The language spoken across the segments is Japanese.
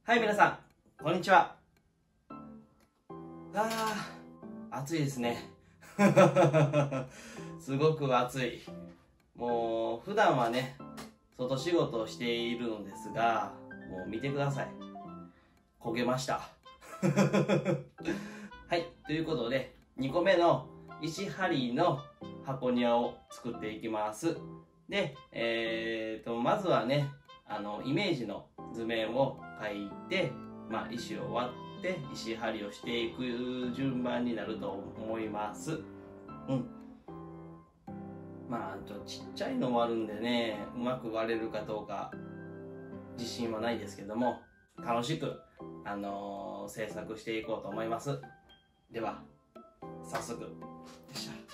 はい、皆さん、こんにちは。暑いですね。すごく暑い。もう、普段はね、外仕事をしているのですが、もう見てください。焦げました。はい、ということで、2個目の石張りの箱庭を作っていきます。で、まずはね、イメージの図面を描いて、石を割って石張りをしていく順番になると思います。ちっちゃいのもあるんでね、うまく割れるかどうか自信はないですけども、楽しく、制作していこうと思います。では早速、よいしょ。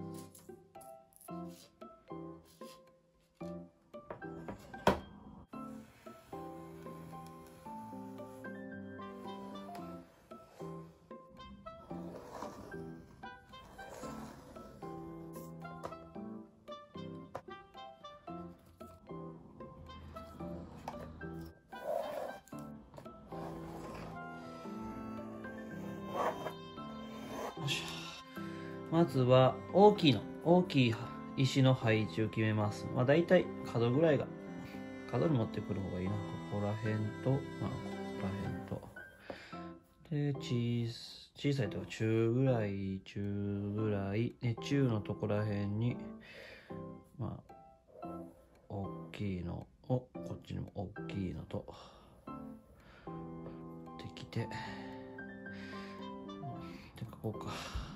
まずは大きい石の配置を決めます。だいたい角ぐらいが、角に持ってくる方がいいな。ここら辺と、ここら辺と。で、小さいとこ中ぐらい、ね、中のとこら辺に、大きいのを、こっちにも大きいのと、できて、こうか。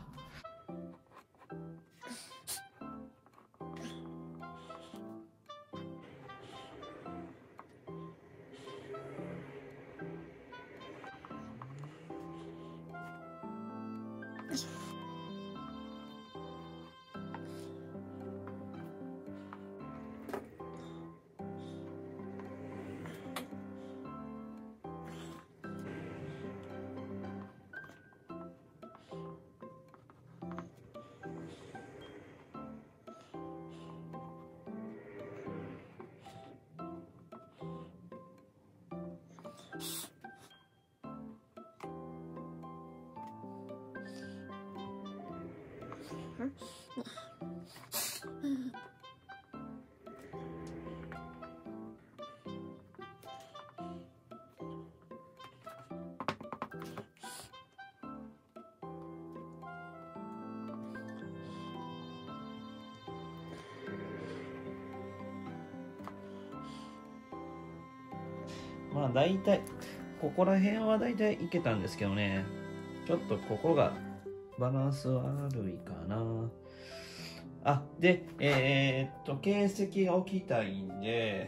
だいたいここら辺はだいたいいけたんですけどね、ちょっとここがバランス悪いかな。で、形跡が置きたいんで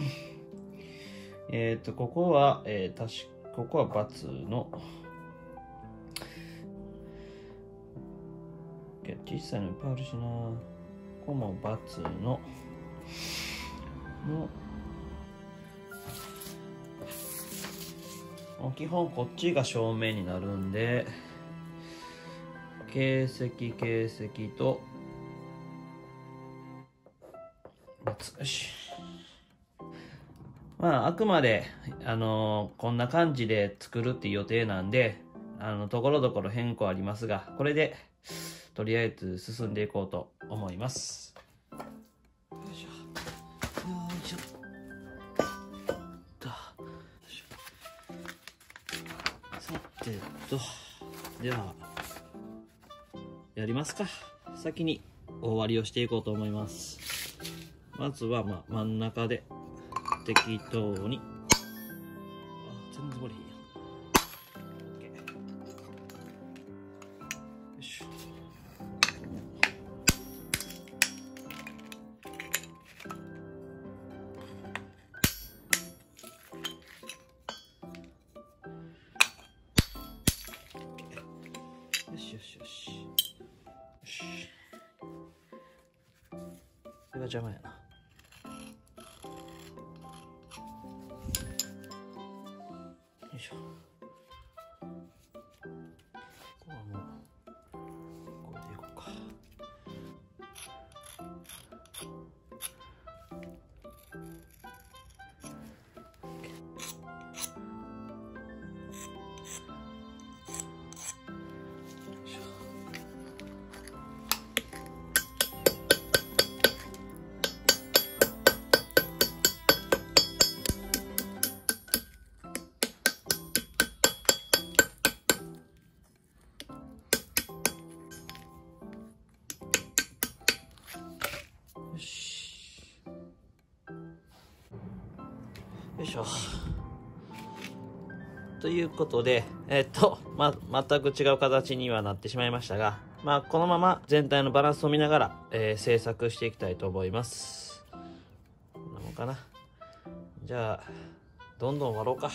ここは、ここは×の小さいのいっぱいあるしな。ここも×の基本こっちが正面になるんで、形跡とよし。あくまでこんな感じで作るっていう予定なんで、ところどころ変更ありますが、これでとりあえず進んでいこうと思います。よいしょ。ではやりますか。先に終わりをしていこうと思います。まずは真ん中で適当に、全然無理や。よいしょ。よし。これが邪魔やな。よいしょ。ここはもうこれでいこうか。 よいしょ。ということで、全く違う形にはなってしまいましたが、このまま全体のバランスを見ながら、制作していきたいと思います。こんなもんかな。じゃあ、どんどん割ろうか。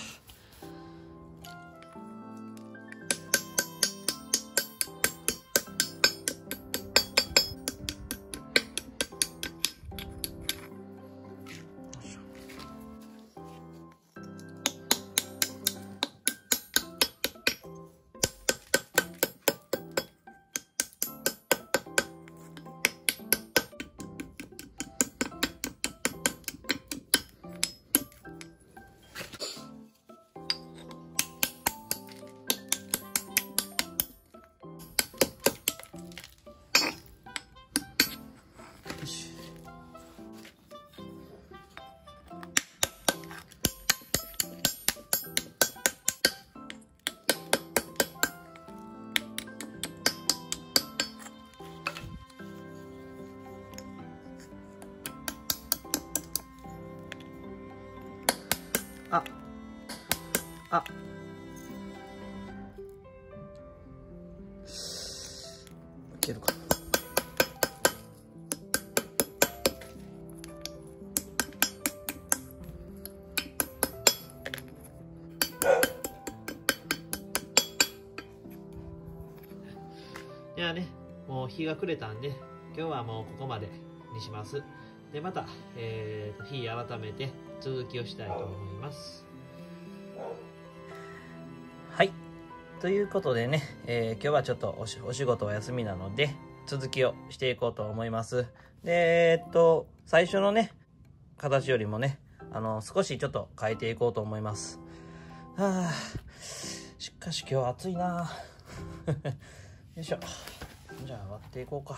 あ、いけるかな。いやね、もう日が暮れたんで、今日はもうここまでにします。で、また、日改めて続きをしたいと思います。はい。ということでね、今日はちょっとお仕事お休みなので、続きをしていこうと思います。で、最初のね、形よりもね、少しちょっと変えていこうと思います。はあ、しかし今日暑いなよいしょ。じゃあ割っていこうか。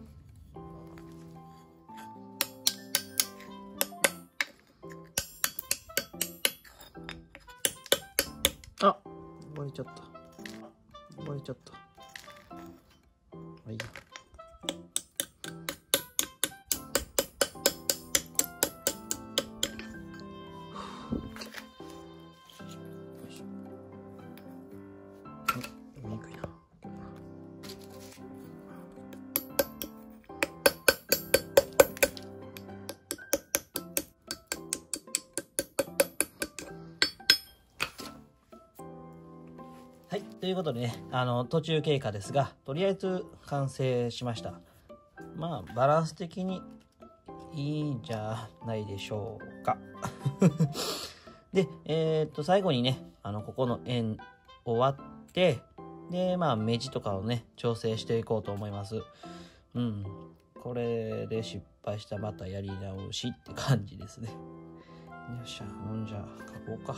あ、割れちゃった。割れちゃった。はい。見にくいな。はい。ということでね、途中経過ですが、とりあえず完成しました。バランス的にいいんじゃないでしょうか。で、最後にね、ここの円を割って、で、目地とかをね、調整していこうと思います。うん。これで失敗したらまたやり直しって感じですね。よっしゃ、ほんじゃ、書こうか。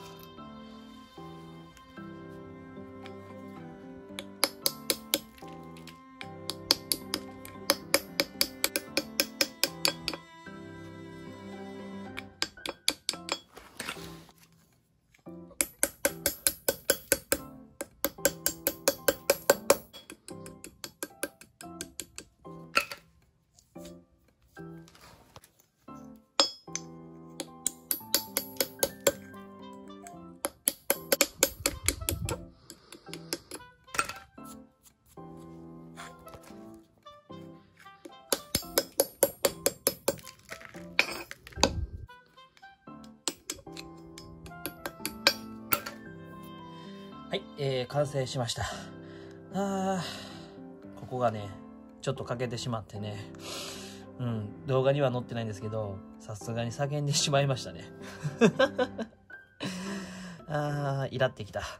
はい、完成しました。ここがね、ちょっと欠けてしまってね。うん、動画には載ってないんですけど、さすがに叫んでしまいましたね。イラってきた。はい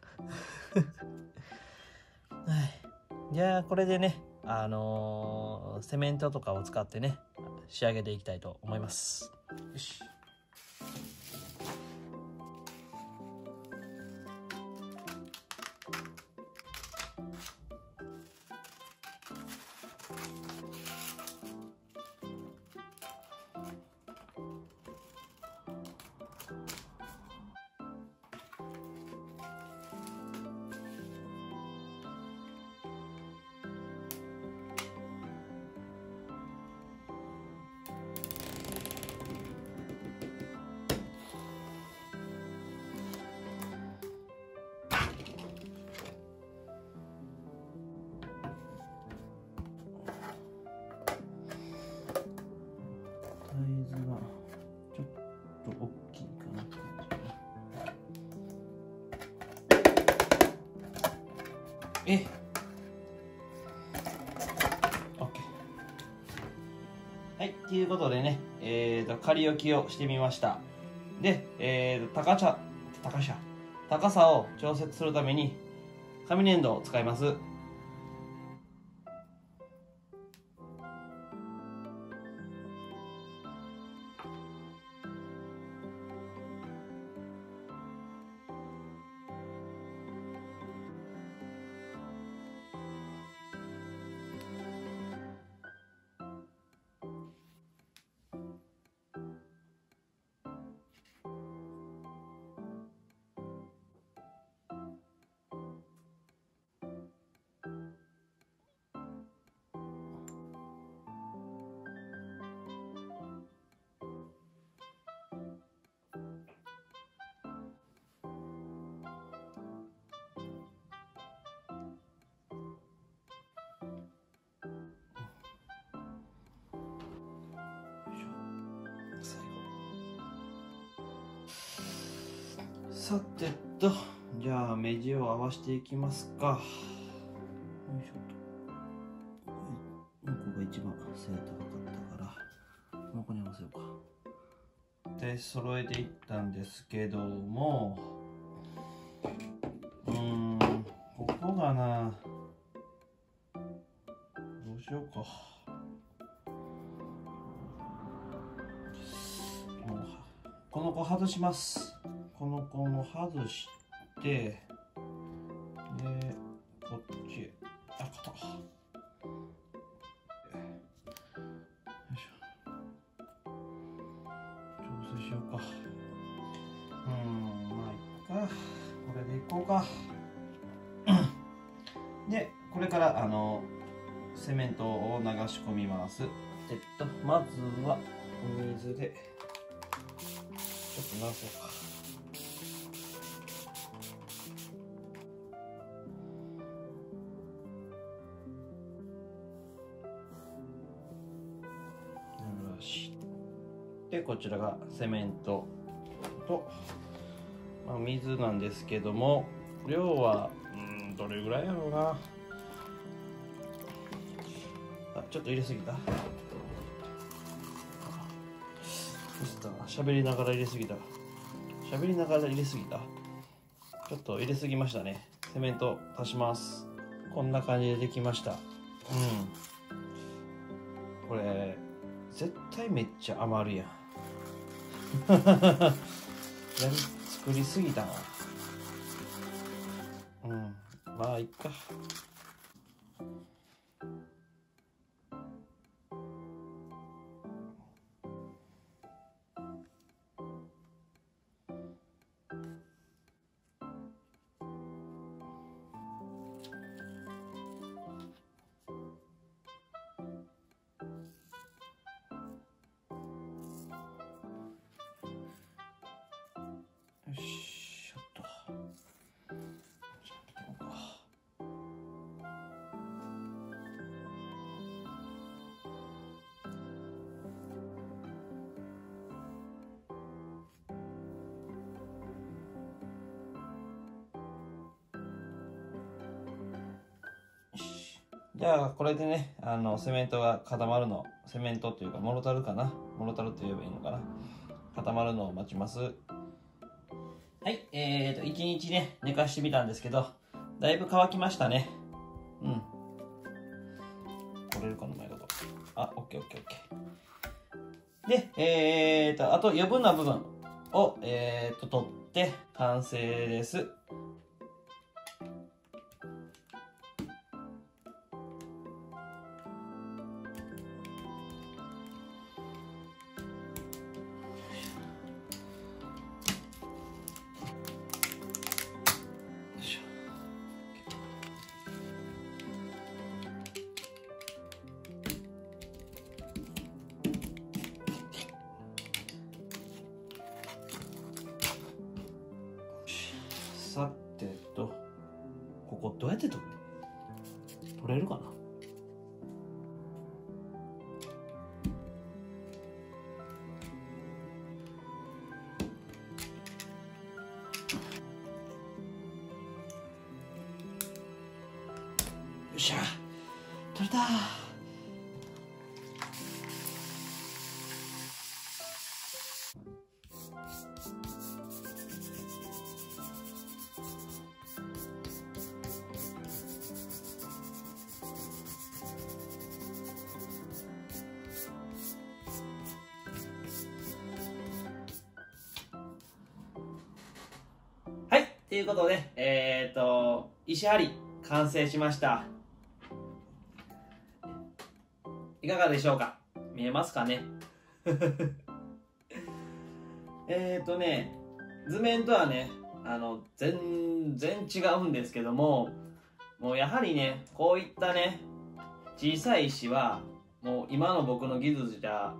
。じゃあ、これでね、セメントとかを使ってね、仕上げていきたいと思います。よし。 OK。はい、ということでね、仮置きをしてみました。で、高さを調節するために紙粘土を使います。さてと、じゃあ目地を合わせていきますか。よいしょと。ここが一番背が高かったから、ここに合わせようか。で、揃えていったんですけども、ここがな、どうしようか。この子外します。この子も外して、で、こっちへ、あ、硬っ。よいしょ。調整しようか。まあ、いっか。これでいこうか。で、これから、セメントを流し込みます。まずは、お水で、ちょっと流そうか。で、こちらがセメントと、水なんですけども、量はどれぐらいやろうな。ちょっと入れすぎた。喋りながら入れすぎた。ちょっと入れすぎましたね。セメント足します。こんな感じでできました。これ絶対めっちゃ余るやん。作りすぎたな。まあいっか。よし、ちょっと。じゃあこれでね、セメントが固まるの、セメントっていうかモルタルかな、モルタルって言えばいいのかな、固まるのを待ちます。はい、1日ね寝かしてみたんですけど、だいぶ乾きましたね。取れるかな、うまいこと。あ、オッケーオッケーオッケー。で、あと余分な部分を取って完成です。さてと、ここどうやって取れるかな。 しゃ、取れた。 はい、ということで、石張り完成しました。いかがでしょうか？見えますかね？図面とはね、全然違うんですけども、もうやはりね、こういったね、小さい石は、もう今の僕の技術じゃ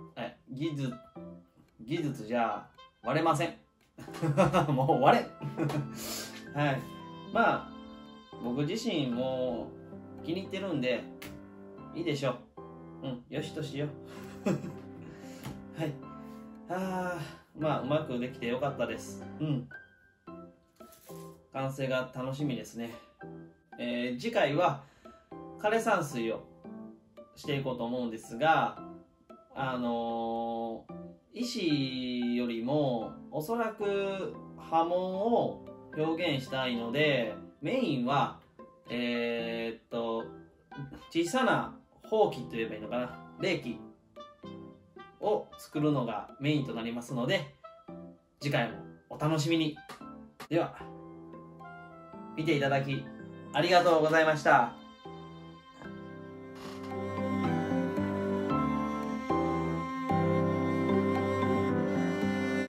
割れません。もう割れはい。まあ、僕自身も気に入ってるんで、いいでしょう。うん、よしとしよう。はい。まあ、うまくできてよかったです。うん。完成が楽しみですね。次回は枯山水をしていこうと思うんですが、石よりもおそらく波紋を表現したいので、メインは小さなほうきと言えばいいのかな、霊気を作るのがメインとなりますので、次回もお楽しみに。では見ていただきありがとうございました。